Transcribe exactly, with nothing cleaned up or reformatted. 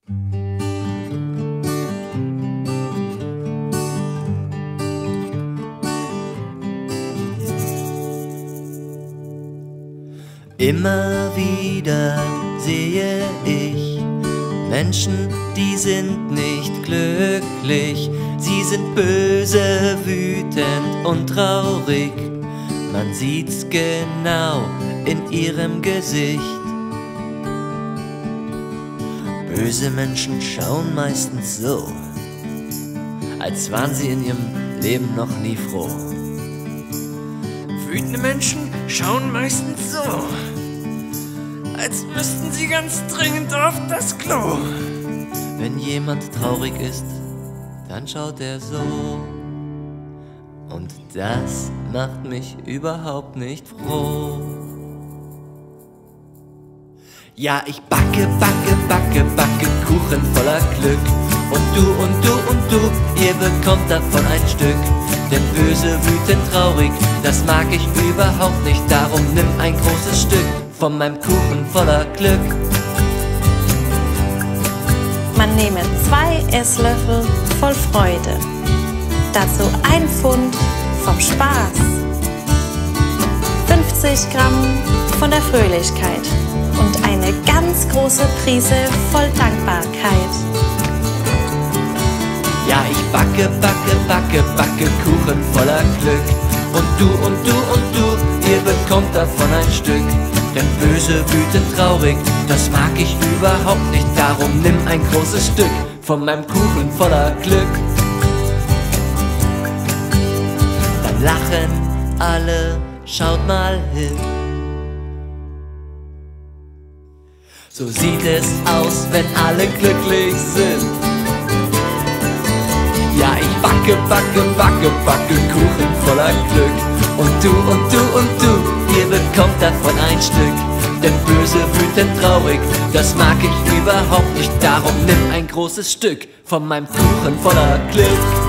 Immer wieder sehe ich Menschen, die sind nicht glücklich. Sie sind böse, wütend und traurig. Man sieht's genau in ihrem Gesicht. Böse Menschen schauen meistens so, als waren sie in ihrem Leben noch nie froh. Wütende Menschen schauen meistens so, als müssten sie ganz dringend auf das Klo. Wenn jemand traurig ist, dann schaut er so. Und das macht mich überhaupt nicht froh. Ja, ich backe, backe, backe, backe Kuchen voller Glück. Und du und du und du, ihr bekommt davon ein Stück. Der Böse, wütend, traurig, das mag ich überhaupt nicht. Darum nimm ein großes Stück von meinem Kuchen voller Glück. Man nehme zwei Esslöffel voll Freude, dazu ein Pfund vom Spaß, fünfzig Gramm von der Fröhlichkeit und eine ganz große Prise voll Dankbarkeit. Ja, ich backe, backe, backe, backe Kuchen voller Glück. Und du und du und du, ihr bekommt davon ein Stück. Denn böse, wütend, traurig, das mag ich überhaupt nicht. Darum nimm ein großes Stück von meinem Kuchen voller Glück. Dann lachen alle, schaut mal hin. So sieht es aus, wenn alle glücklich sind. Ja, ich backe, backe, backe, backe Kuchen voller Glück. Und du und du und du, ihr bekommt davon ein Stück. Denn böse, wütend, traurig, das mag ich überhaupt nicht. Darum nimm ein großes Stück von meinem Kuchen voller Glück.